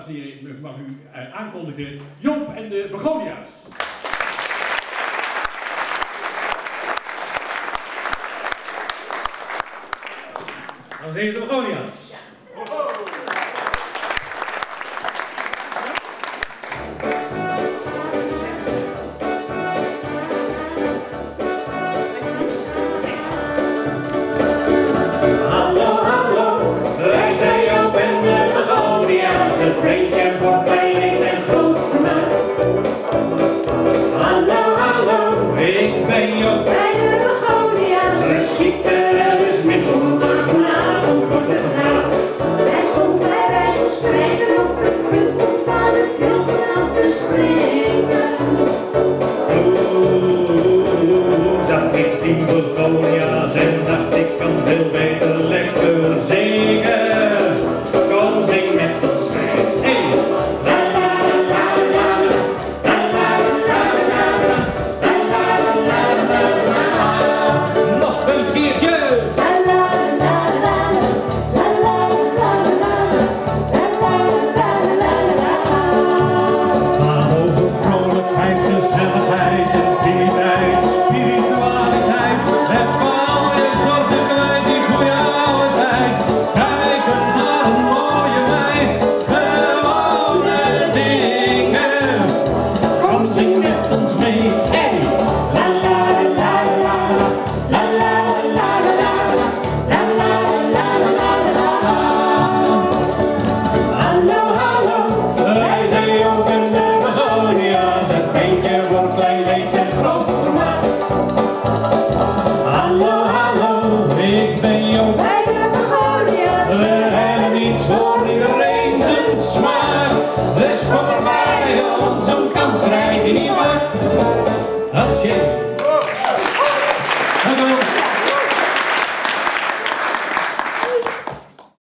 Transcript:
en heren, ik mag u aankondigen, Joop en de Begonia's. Dames en heren, de Begonia's. Het breintje wordt klein en groot gemaakt. Hallo, hallo, Ik ben Joop. bij de Begonia's. We schieten wel eens missel, maar vanavond wordt het raar. Hij stond bij wijze van spreken op het punt om van het wild af te springen. Zag ik die Begonia's en dacht ik kan veel beter lekker zingen. Kom zing met ons mee. Nog een keertje. Gaan over vrolijkheid, gezelligheid, intimiteit, spiritualiteit. Het verhaal is wat de kwijt die goede oude tijd. Kijken naar een mooie meid, gewone dingen. Kom zing met ons mee. Hey! La la la la la la la la la la la la la. Hallo, hallo, wij zijn Joop en de Begonia's. Het beentje wordt klein, leeg en groot gemaakt. Hallo, hallo, ik ben Joop. Bij de Begonia's. We hebben iets voor iedereen zijn smaak. Dus kom erbij, ons zo'n kans krijg je niet maar. Oké.